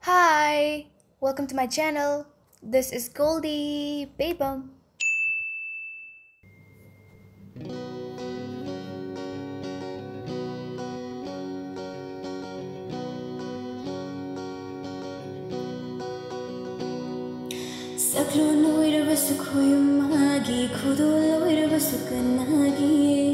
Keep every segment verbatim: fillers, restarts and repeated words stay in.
Hi, welcome to my channel. This is Goldie Babum. Saklo loirabasu koyumagi Kudo loirabasu kanagi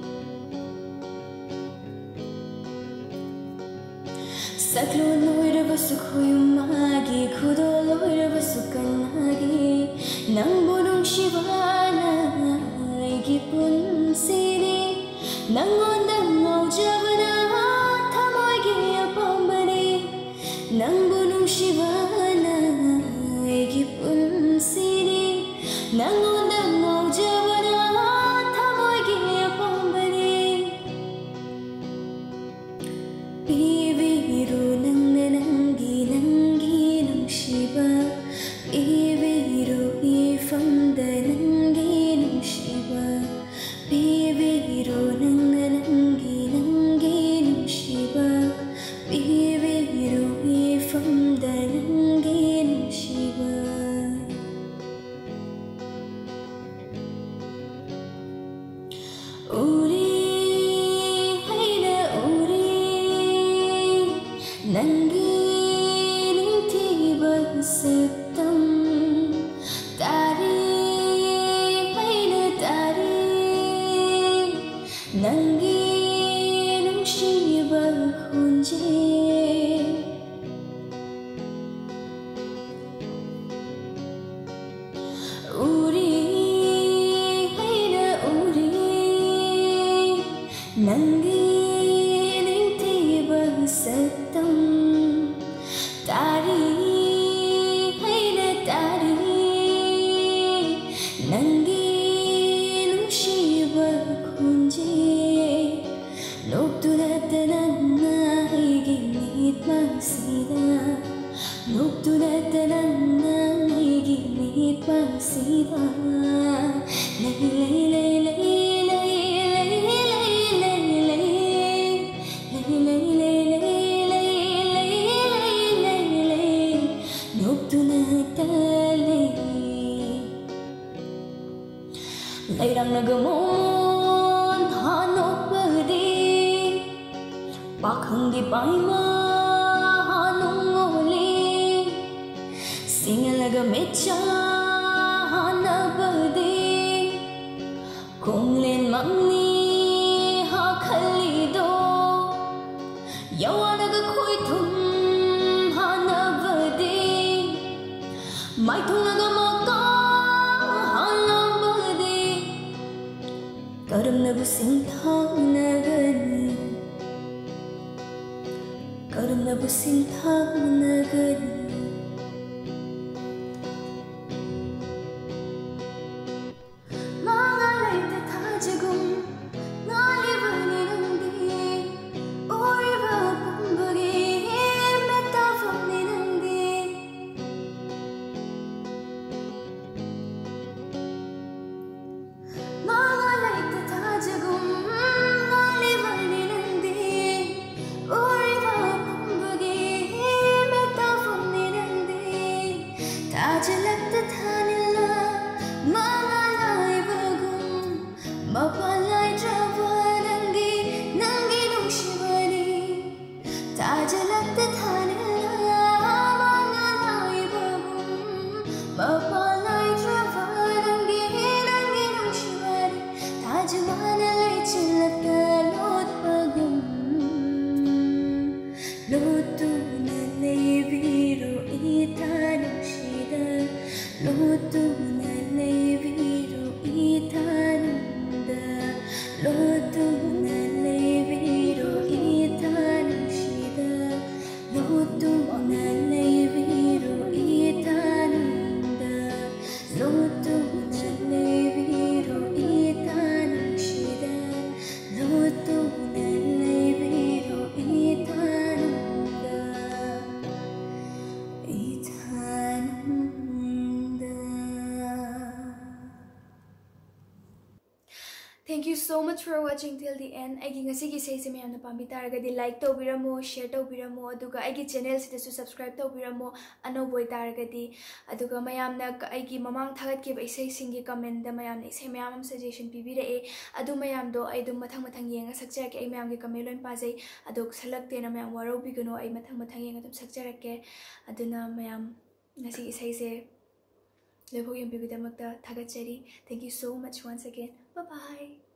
Saklo loirabasu koyumagi Kudo loirabasu kanagi Nang bunong shibana Igipun siri Nang ondang maujabana Tamoygi apambani Nang bunong shibana Igipun siri Nang ondang maujabana Tamoygi apambani Bibiro nang nananggi nanggi nang shiba Bibiro ifamda nanggi nang shiba Bibiro nang nananggi nanggi nang shiba Bibiro ifamda nanggi nang shiba Uri haina uri Nanggiling tibag septam Tari haina tari Nanggiling shibag hunje Uri haina uri Nanggiling tibag septam Tari haina tari Nanggiling shibag hunje Nugtulatanan higit magsida Nugtulatanan higit magsida Lay lay lay lay lay lay lay lay lay Lay lay lay lay lay lay lay lay Nugtulatalay Layrang nagamon hanok pagdi Pakhang di paima hanong oli Singalaga mecha hanabadi Kung len magni hakalido Yawanaga kuitum hanabadi May tungaga maka hanabadi Karam na busing tang nagani Karam na busing tang nagani Mga layta tajagum Nalibani nandi Uriba pumbagi Metafam ni nandi Mga layta tajagum Nalibani nandi Uriba pumbagi Metafam ni much for watching till the end. Aigi ngasi gi sei se mayam na pambi taragadi like tawbiramo, share tawbiramo, aduga aigi channel sidasu subscribe tawbiramo ano boy taragadi, aduga mayam na aigi mamang thagat ki isai singi comment da mayam na isai mayam am suggestion pibira e adu mayam do ai dum mathang mathang yenga sakjara ke ai mayam ge comment loin pajai aduk salak te na mayam waro bigano ai mathang mathang yenga dum sakjara ke aduna mayam ngasi isai se levo yam bibidamakta thagat chari. Thank you so much once again. Bye bye.